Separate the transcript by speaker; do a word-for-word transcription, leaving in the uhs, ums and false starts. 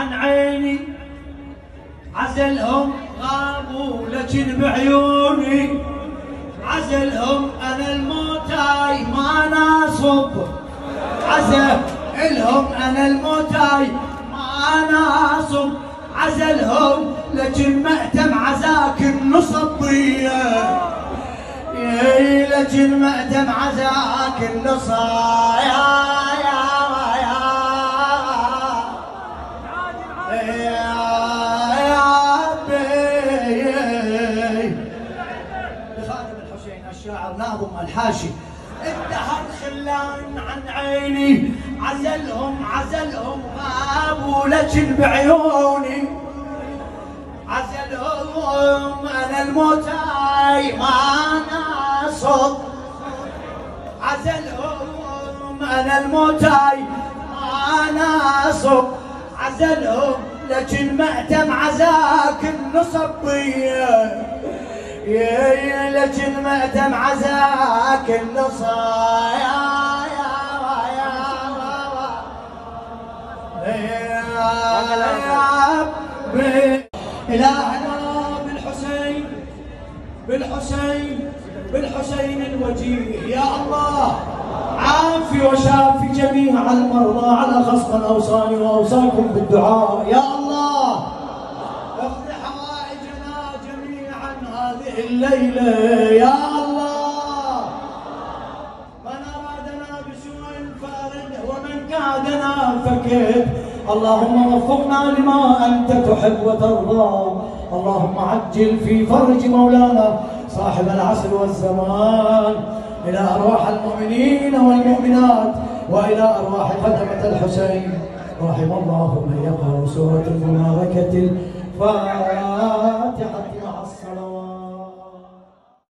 Speaker 1: عن عيني، عزلهم غابوا لكن بعيوني، عزلهم انا الموتاي ما ناصب، عزلهم انا الموتاي ما ناصب، عزلهم لكن مأتم عزاك النصب، يا لكن مأتم عزاك النصب يا يا يا الشاعر ناظم الحاشي. الدهر خلان عن عيني، عزلهم عزلهم غابوا لكن بعيوني، عزلهم انا الموتاي ما ناصب، عزلهم انا الموتاي ما ناصب، عزلهم لكن مأتم عزاك النصبية، يا لكن مأتم عزاك النصا يا يا يا يا إلهنا بالحسين بالحسين بالحسين الوجيه، يا الله عافي وشافي جميع المرضى على خصم الأوصان وأوصاكم بالدعاء، يا الله اقض حوائجنا جميعا هذه الليلة، يا الله من أرادنا بسوء فارده ومن كادنا فكد، اللهم وفقنا لما أنت تحب وترضى، اللهم عجل في فرج مولانا صاحب العصر والزمان، إلى أرواح المؤمنين والمؤمنات وإلى أرواح خدمة الحسين، رحم الله من يقرأ سورة المباركة الفاتحة.